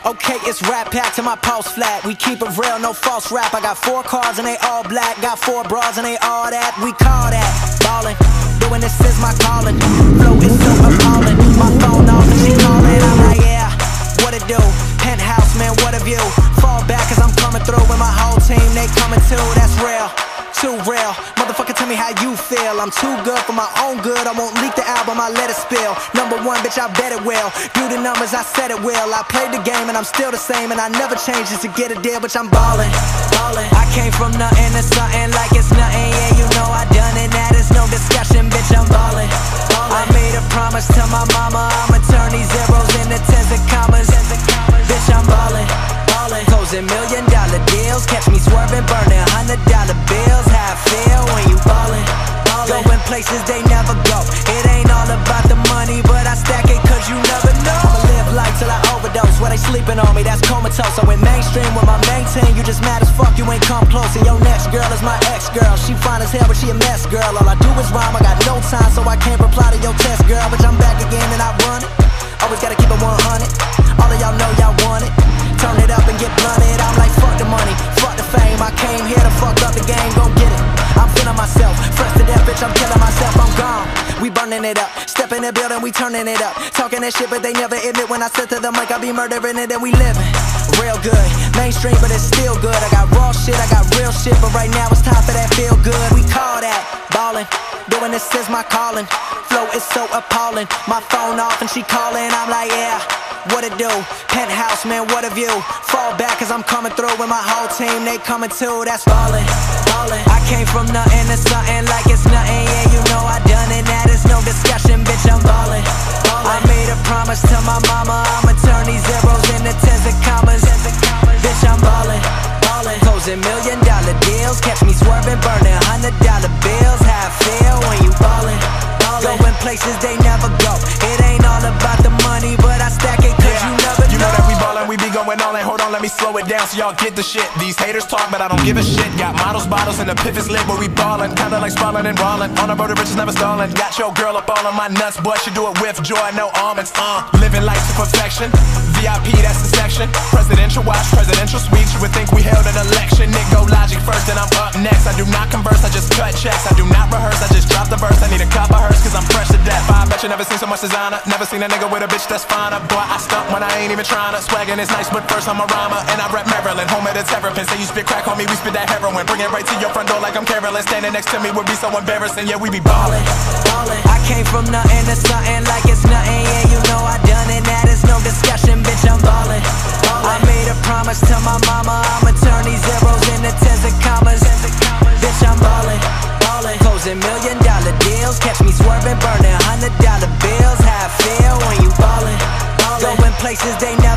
Okay, it's Rat Pack to my pulse flat. We keep it real, no false rap. I got 4 cars and they all black. Got 4 bras and they all that. We call that ballin'. Doing this is my calling. Flow is so appalling. My phone off and she calling. I'm like, yeah, what it do? Penthouse, man, what a view. Fall back cause I'm coming through with my whole team. They coming too, that's real. Too real, motherfucker, tell me how you feel. I'm too good for my own good. I won't leak the album, I let it spill. #1, bitch, I bet it will. Do the numbers, I said it will. I played the game and I'm still the same, and I never change just to get a deal, bitch, I'm ballin', ballin'. I came from nothing to something like it's nothing. Yeah, you know I done it, that is no discussion, bitch, I'm ballin', ballin'. I made a promise to my mama, I'ma turn these zeros into tens and commas. Bitch, I'm ballin', ballin'. Closing $1 million deals, catch me swerving, burning $100 bills. How I feel when you ballin', ballin'. Going places they never go. It ain't all about the money, but I stack it cause you never know. I'ma live life till I overdose. While they sleeping on me, that's comatose. I went mainstream with my main team. You just mad as fuck, you ain't come close. And your next girl is my ex-girl. She fine as hell, but she a mess, girl. All I do is rhyme, I got no time, so I can't reply to your test, girl. But I'm back again and I run it. Always gotta keep it 100. All of y'all know y'all want it. Turn it up and get blunted. I'm like, fuck the money, fuck the fame. I came here to fuck up the game, gon' get it. I'm feeling myself, fresh to death, bitch, I'm killing myself, I'm gone. We burning it up, step in the building, we turning it up. Talking that shit, but they never admit when I said to them like I be murdering it and we living real good. Mainstream, but it's still good. I got raw shit, I got real shit, but right now it's time for that feel good. We call that ballin', doing this is my calling. Flow is so appalling, my phone off and she calling. I'm like, yeah, what it do? Penthouse, man, what a view. Fall back cause I'm coming through with my whole team. They coming too, that's ballin', ballin'. I came from nothing to something like it's nothing. Yeah, you know I done it, that is no discussion, bitch, I'm ballin', ballin'. I made a promise to my mama, I'ma turn these zeros into tens and commas. Bitch, I'm ballin', ballin'. Closing $1 million deals, catch me swerving, burning $100 bills. How I feel when you ballin', ballin'. Going places they never go. It ain't all about the money, but I stack it cause you never know. You know that we ballin', we be going all in. Hold on, let me slow it down so y'all get the shit. These haters talk, but I don't give a shit. Got models, bottles, and the piff is lit where we ballin'. Kinda like Spallin' and Rollin'. On the road to riches, never stallin'. Got your girl up all on my nuts, boy, she do it with joy, no almonds. Living life to perfection. VIP, that's the section. Presidential watch, presidential suites. You would think we held an election. Nick go Logic first, and I'm up next. I do not converse, I just cut checks. I do not rehearse, I just drop the verse. I need a cup of hers, cause I'm fresh to death. I bet you never seen so much designer. Never seen a nigga with a bitch that's finer. Boy, I stunt when I ain't even tryna. Swaggin' is nice, but first I'm a rhymer. And I rep Maryland, home of the terrapin. Say you spit crack, homie, we spit that heroin. Bring it right to your front door like I'm careless. Standing next to me would be so embarrassing. Yeah, we be ballin', ballin'. I came from nothing to something like it's nothing. Yeah, you know I done it, that is no discussion, bitch, I'm ballin', ballin'. I made a promise to my mama, I'ma turn these zeros into tens and commas. Bitch, I'm ballin', ballin'. Closing $1 million deals, catch me swerving, burning $100 bills. How I feel when you ballin', ballin'. Going places they never